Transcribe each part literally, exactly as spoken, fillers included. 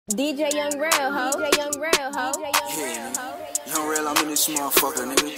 D J Young Real Ho, D J Young Real Ho, D J Young Real Ho. Young Real, I'm in this motherfucker, nigga.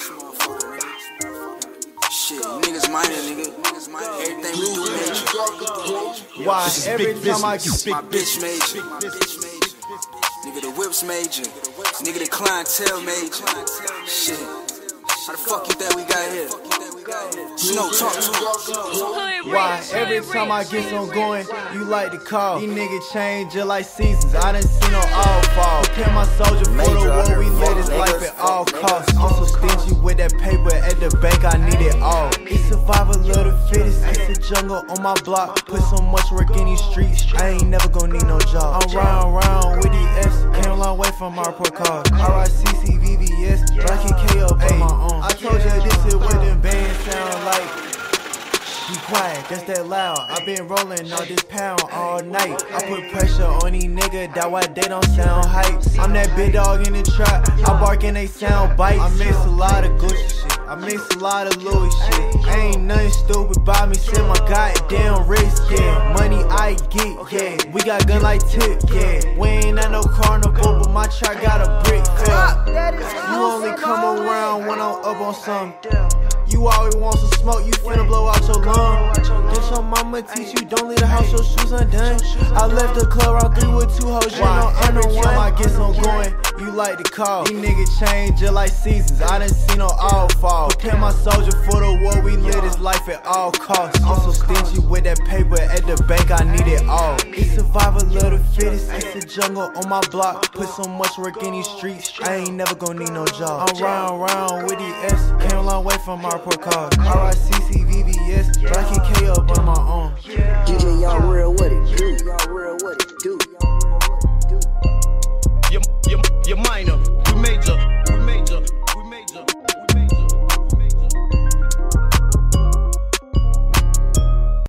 Shit, niggas minor, nigga. Everything we do major. Why every time I get My bitch major. Nigga, the whips major. Nigga, the clientele major. Shit. How the fuck you think we got here? Snow, talk to me. Why every time I get some going, you like to call. These niggas change just like seasons. I done seen them all fall. Prepare my soldier for the war. We live this life at all costs. I'm so stingy with that paper at the bank. I need it all. It's survival of the fittest. It's a jungle on my block. Put so much work in these streets. I ain't never gonna need no job. I'm riding around with these S. Came a long way from my report card. R I C C V V S, but I can K up on my own. I told you this is what them bands sound like. Be quiet, that's that loud. I been rolling all this pound all night. I put pressure on these niggas, that why they don't sound hype. I'm that big dog in the trap, I bark and they sound bites. I mix a lot of Gucci shit, I mix a lot of Louis shit. Ain't nothing stupid about me, set my goddamn wrist, yeah. Money I get, yeah. We got gun like Tip, yeah. We ain't at no carnival, but my truck got a brick, yeah. You only come around when I'm up on something. You always want some smoke, you finna blow out your lung. Did your mama teach you don't leave the house, your shoes undone? I left the club round three with two hoes, you know I'm the one. I get some going, you like to call. These niggas change just like seasons, I done seen them all fall. Prepare my soldier for the war, we live this life at all costs. I'm so stingy with that paper at the bank, I need it all. It's survival of the fittest, it's a jungle on my block. Put so much work in these streets, I ain't never gonna need no job. I'm riding around with these S, came a long way from my report card. R I C C V V S, but I can K up on my own. D J Young Real, what it do? Young Real, what it do? You're, you're, you're minor.